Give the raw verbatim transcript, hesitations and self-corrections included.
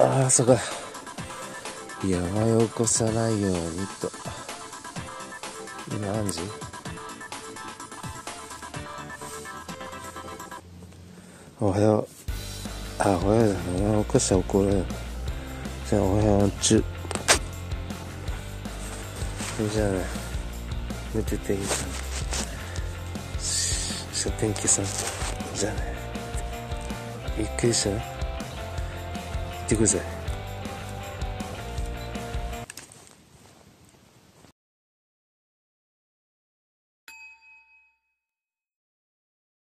ああ、そうか。山を起こさないようにと。今何時？おはよう。あ、おはようだ。お前起こしたら怒るよ。じゃあ、おはよう中。じゃあね。寝てていいかな。し、天気さん。じゃあね。ゆっくりしたら行ってください。